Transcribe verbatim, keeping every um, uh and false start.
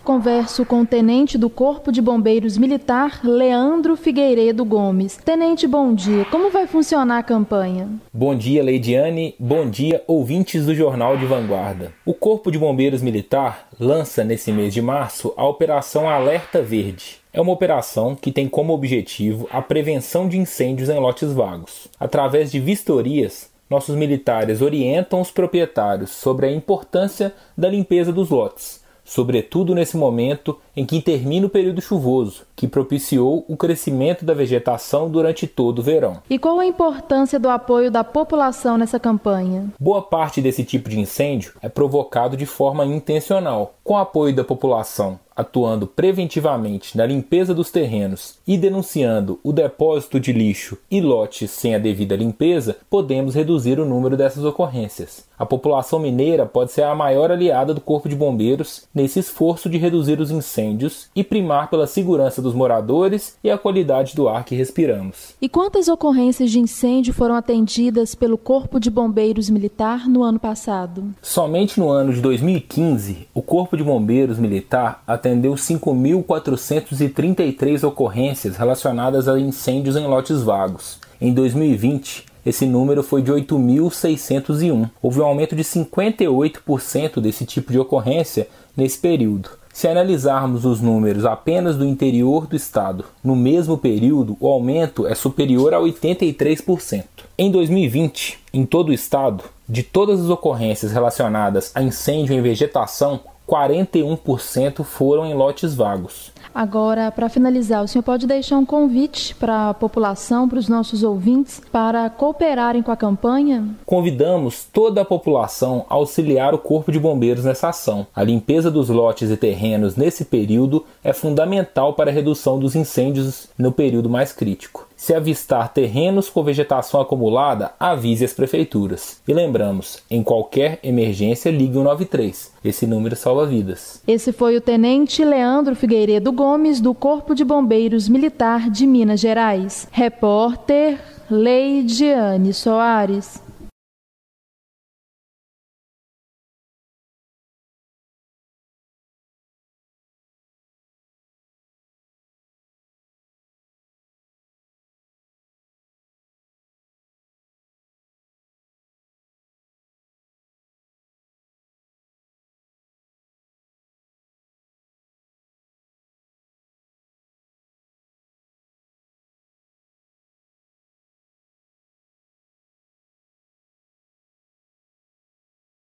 converso com o tenente do Corpo de Bombeiros Militar, Leandro Figueiredo Gomes. Tenente, bom dia. Como vai funcionar a campanha? Bom dia, Leidiane. Bom dia, ouvintes do Jornal de Vanguarda. O Corpo de Bombeiros Militar lança nesse mês de março a Operação Alerta Verde. É uma operação que tem como objetivo a prevenção de incêndios em lotes vagos. Através de vistorias, nossos militares orientam os proprietários sobre a importância da limpeza dos lotes, sobretudo nesse momento em que termina o período chuvoso, que propiciou o crescimento da vegetação durante todo o verão. E qual a importância do apoio da população nessa campanha? Boa parte desse tipo de incêndio é provocado de forma intencional. Com o apoio da população, atuando preventivamente na limpeza dos terrenos e denunciando o depósito de lixo e lotes sem a devida limpeza, podemos reduzir o número dessas ocorrências. A população mineira pode ser a maior aliada do Corpo de Bombeiros nesse esforço de reduzir os incêndios e primar pela segurança dos moradores e a qualidade do ar que respiramos. E quantas ocorrências de incêndio foram atendidas pelo Corpo de Bombeiros Militar no ano passado? Somente no ano de dois mil e quinze, o Corpo de Bombeiros Militar atendeu cinco mil quatrocentas e trinta e três ocorrências relacionadas a incêndios em lotes vagos. Em dois mil e vinte, esse número foi de oito mil seiscentos e um. Houve um aumento de cinquenta e oito por cento desse tipo de ocorrência nesse período. Se analisarmos os números apenas do interior do estado, no mesmo período, o aumento é superior a oitenta e três por cento. Em dois mil e vinte, em todo o estado, de todas as ocorrências relacionadas a incêndio em vegetação, quarenta e um por cento foram em lotes vagos. Agora, para finalizar, o senhor pode deixar um convite para a população, para os nossos ouvintes, para cooperarem com a campanha? Convidamos toda a população a auxiliar o Corpo de Bombeiros nessa ação. A limpeza dos lotes e terrenos nesse período é fundamental para a redução dos incêndios no período mais crítico. Se avistar terrenos com vegetação acumulada, avise as prefeituras. E lembramos, em qualquer emergência, ligue um nove três. Esse número salva vidas. Esse foi o Tenente Leandro Figueiredo Gomes, do Corpo de Bombeiros Militar de Minas Gerais. Repórter Leidiane Soares.